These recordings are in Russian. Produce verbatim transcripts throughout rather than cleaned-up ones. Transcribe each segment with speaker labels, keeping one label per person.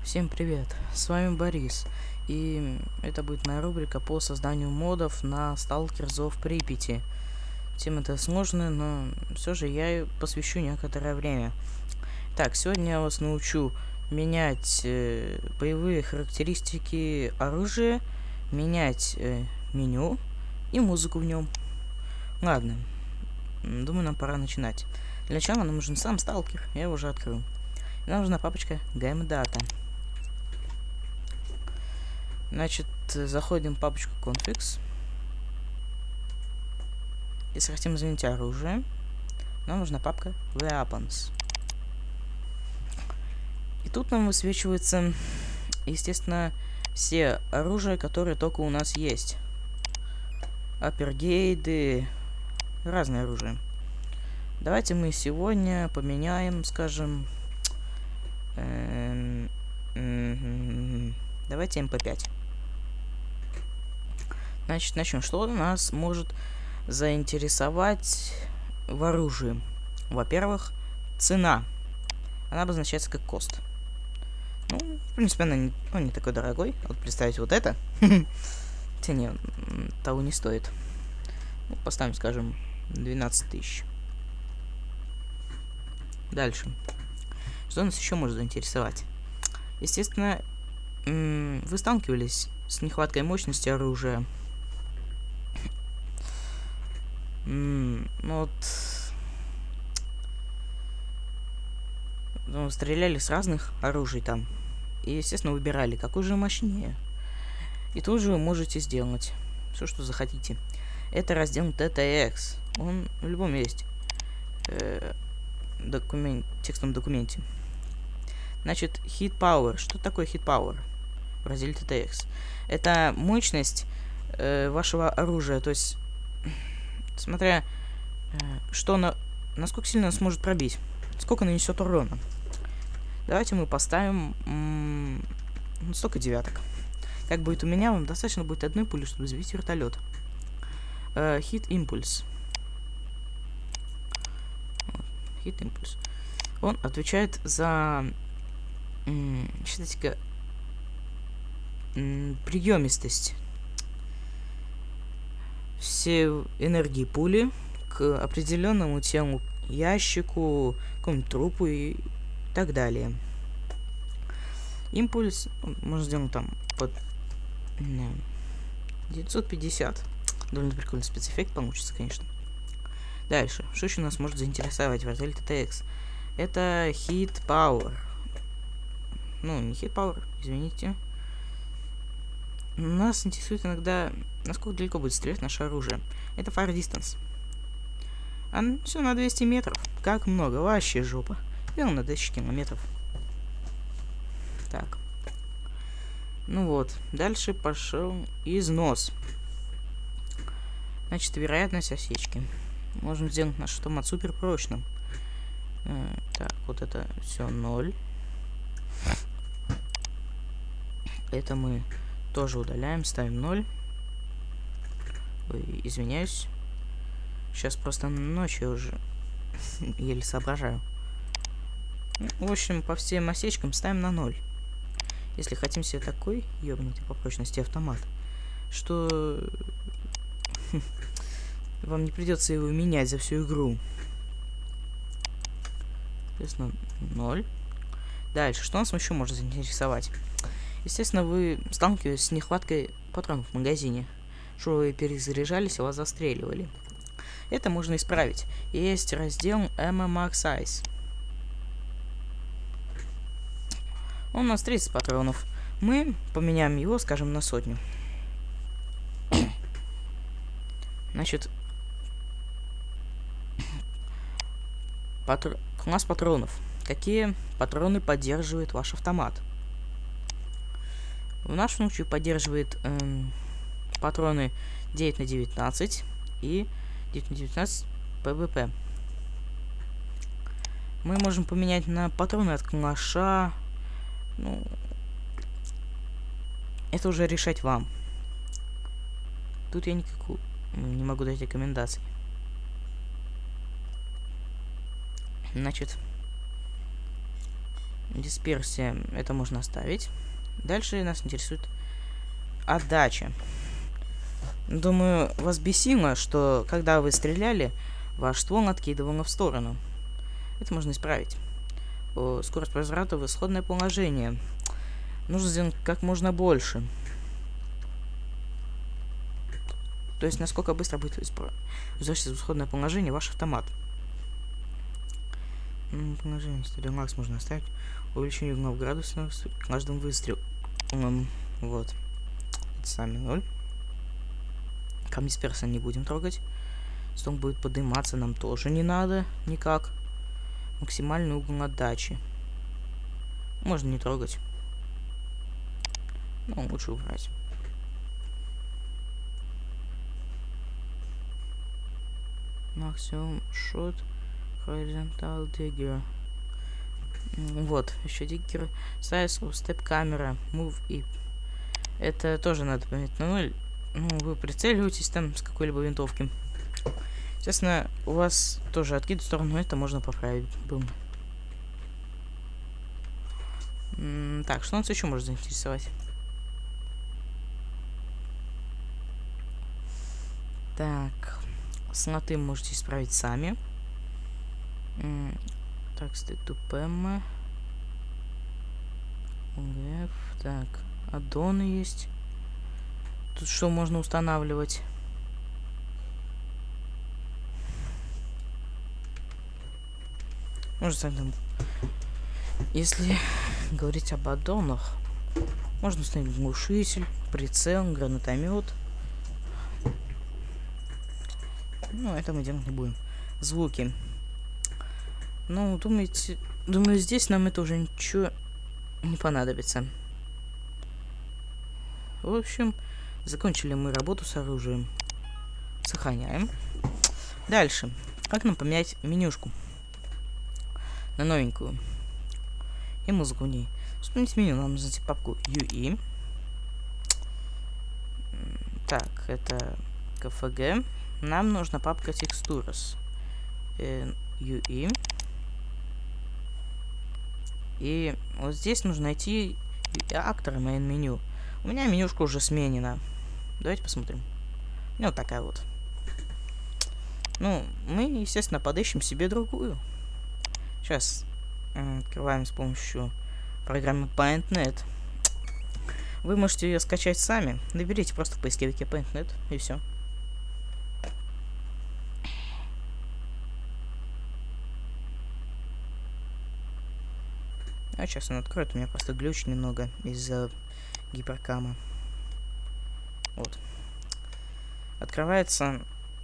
Speaker 1: Всем привет, с вами Борис, и это будет моя рубрика по созданию модов на Stalker Зов Припяти. Тема это сложная, но все же я ей посвящу некоторое время. Так, сегодня я вас научу менять э, боевые характеристики оружия, менять э, меню и музыку в нем. Ладно, думаю, нам пора начинать. Для начала нам нужен сам Сталкер, я его уже открыл. И нам нужна папочка GameData. Значит, заходим в папочку config. Если хотим изменить оружие, нам нужна папка weapons. И тут нам высвечивается, естественно, все оружия, которые только у нас есть. Аппергейды, разное оружие. Давайте мы сегодня поменяем, скажем, эм, эм, давайте эм пэ пять. Значит, начнем. Что нас может заинтересовать в оружии? Во-первых, цена. Она обозначается как кост. Ну, в принципе, она не, ну, не такой дорогой. Вот представить вот это. Хотя не, того не стоит. Ну, поставим, скажем, двенадцать тысяч. Дальше. Что нас еще может заинтересовать? Естественно, вы сталкивались с нехваткой мощности оружия. Mm, ну вот, ну, стреляли с разных оружий там. И, естественно, выбирали, какой же мощнее. И тут же вы можете сделать все, что захотите. Это раздел ти ти экс. Он в любом есть э, документ, текстовом документе. Значит, hit power. Что такое hit power в разделе ти ти экс? Это мощность э, вашего оружия. То есть, смотря э, что на, насколько сильно он сможет пробить, сколько нанесет урона. Давайте мы поставим м- столько девяток. Как будет у меня, вам достаточно будет одной пули, чтобы сбить вертолет. Э, hit импульс. Hit импульс. Он отвечает за, считайте-ка, приемистость все энергии пули к определенному телу, ящику, какому-нибудь трупу и так далее. Импульс можно сделать там под девятьсот пятьдесят. Довольно прикольный спецэффект получится, конечно. Дальше. Что еще нас может заинтересовать в разделе ти ти экс? Это hit power. Ну, не hit power, извините. Нас интересует иногда, насколько далеко будет стрелять наше оружие. Это fire distance. А все на двести метров. Как много, вообще жопа. И он на тысячу километров. Так. Ну вот. Дальше пошел износ. Значит, вероятность осечки. Можем сделать наш автомат супер прочным. Э, так, вот это все ноль. Это мы тоже удаляем, ставим ноль. Ой, извиняюсь. Сейчас просто ночью уже еле соображаю. В общем, по всем осечкам ставим на ноль. Если хотим себе такой ёбнутый по прочности автомат, что вам не придется его менять за всю игру. Соответственно, ноль. Дальше, что нас еще может заинтересовать? Естественно, вы сталкиваетесь с нехваткой патронов в магазине. Что вы перезаряжались, и вас застреливали. Это можно исправить. Есть раздел эм эм ар Size. Он у нас тридцать патронов. Мы поменяем его, скажем, на сотню. Значит, патр... класс патронов. Какие патроны поддерживает ваш автомат? В нашем случае поддерживает эм, патроны девять на девятнадцать и девять на девятнадцать пэ вэ пэ. Мы можем поменять на патроны от калаша. Ну, это уже решать вам. Тут я никакую не могу дать рекомендаций. Значит, Дисперсия, это можно оставить. Дальше нас интересует отдача. Думаю, вас бесило, что когда вы стреляли, ваш ствол откидывало в сторону. Это можно исправить. Скорость возврата в исходное положение. Нужно сделать как можно больше. То есть, насколько быстро будет возвращаться в исходное положение ваш автомат. Положение стадион Макс можно оставить. Увеличение угла в градусах с каждым выстрелом. Вот. Это сами ноль. Камни дисперса не будем трогать. Стол будет подниматься, нам тоже не надо никак. Максимальный угол отдачи. Можно не трогать. Но лучше убрать. Максимум шот. Horizontal Digger. Вот, еще диггер. Size of Step Camera. Move и. Это тоже надо поменять на ноль. Ну, вы прицеливаетесь там с какой-либо винтовки. Естественно, у вас тоже откид в сторону, это можно поправить. Бум. М-м, так, что нас еще может заинтересовать? Так, слоты можете исправить сами. М-м, так, стоит тупэм. Так, аддоны есть. Тут что можно устанавливать? Может, там, если говорить об аддонах, можно установить глушитель, прицел, гранатомет. Ну, это мы делать не будем. Звуки. Ну, думаете, думаю, здесь нам это уже ничего не понадобится. В общем, закончили мы работу с оружием. Сохраняем. Дальше. Как нам поменять менюшку на новенькую? И музыку в ней. Вспомнить меню. Нам нужно найти папку ю и. Так, это ка эф джи. Нам нужна папка Textures. ю и. И вот здесь нужно найти актора main меню. У меня менюшка уже сменена. Давайте посмотрим. Ну, вот такая вот. Ну, мы, естественно, подыщем себе другую. Сейчас открываем с помощью программы PaintNet. Вы можете ее скачать сами. Наберите просто в поисковике PaintNet и все. А сейчас он откроет. У меня просто глюч немного из-за гиперкама. Вот. Открывается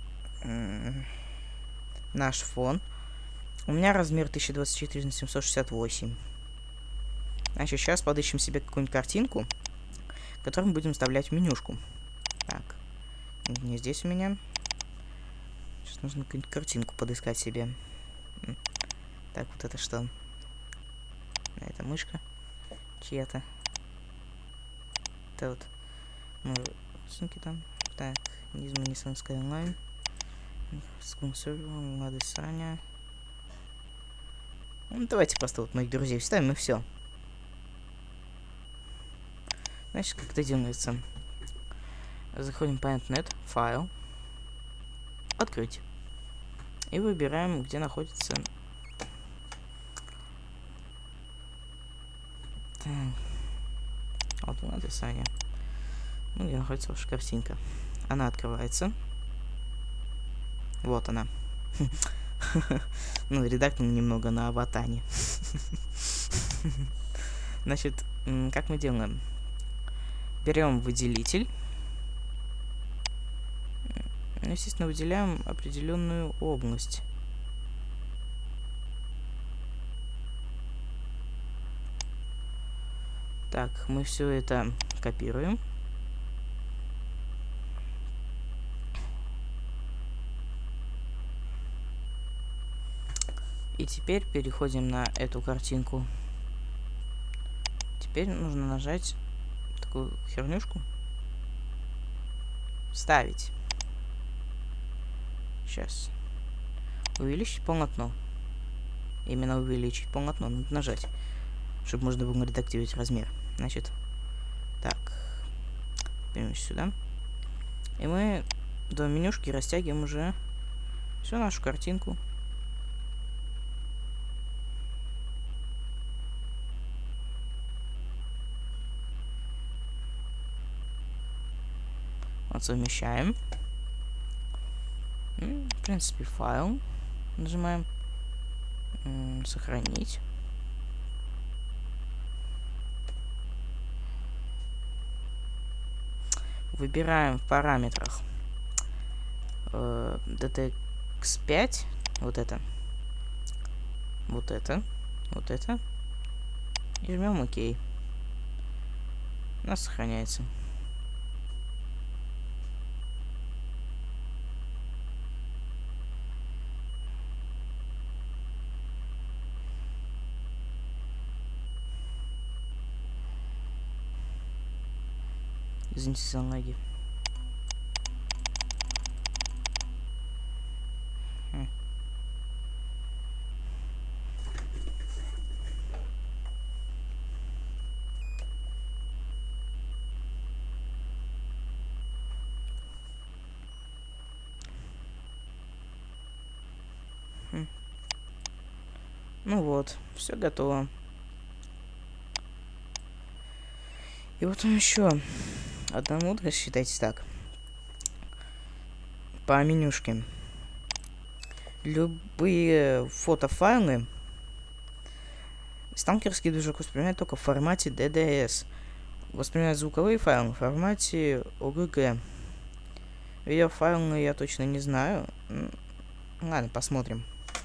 Speaker 1: наш фон. У меня размер тысяча двадцать четыре на семьсот шестьдесят восемь. Значит, сейчас подыщем себе какую-нибудь картинку, которую мы будем вставлять в менюшку. Так. Не здесь у меня. Сейчас нужно какую-нибудь картинку подыскать себе. Так, вот это что? Это мышка чья-то. Это вот мы рисунки там. Так, Низма Nissan Skyline. Скунсервер, Лады Саня. Ну, давайте просто вот моих друзей вставим и все. Значит, как это делается? Заходим в PaintNet, файл, открыть. И выбираем, где находится. Так. Вот Лады Саня. Ну, где находится ваша картинка. Она открывается. Вот она. Ну, редактор немного на аватане. Значит, как мы делаем? Берем выделитель. Естественно, выделяем определенную область. Так, мы все это копируем. И теперь переходим на эту картинку. Теперь нужно нажать такую хернюшку. Вставить. Сейчас. Увеличить полотно. Именно увеличить полотно надо нажать. чтобы можно было редактировать размер. Значит, так, перемещаемся сюда. И мы до менюшки растягиваем уже всю нашу картинку. Вот, совмещаем. В принципе, файл. Нажимаем сохранить. Выбираем в параметрах э, ди ти экс пять. Вот это. Вот это. Вот это. И жмем ОК. У нас сохраняется. Извините за лаги. Хм. Хм. Ну вот, все готово. И вот он еще одна мудрость, считайте так. По менюшке. Любые фотофайлы сталкерский движок воспринимает только в формате ди ди эс. Воспринимает звуковые файлы в формате о джи джи. Видеофайлы я точно не знаю. Ладно, посмотрим.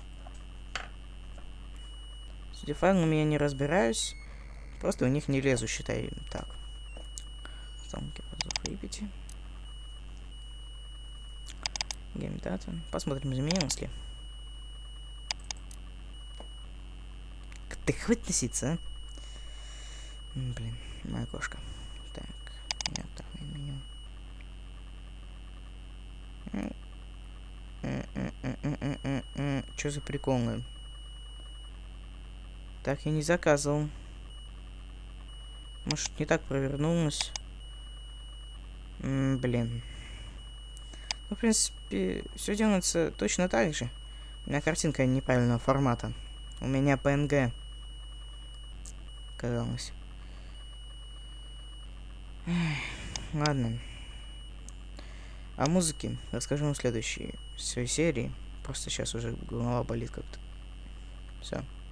Speaker 1: С видеофайлами я не разбираюсь. Просто у них не лезу, считай. Так. Припяти. Геймдата. Посмотрим, изменилось ли. Ты хоть носиться, а? Блин, моя кошка. Так, нет, так, меню. Что за приколы? Так, я не заказывал. Может, не так провернулось. М, блин. Ну, в принципе, все делается точно так же. У меня картинка неправильного формата. У меня пи эн джи. Казалось. Ладно. О музыке расскажу вам в следующей своей серии. Просто сейчас уже голова болит как-то. Все.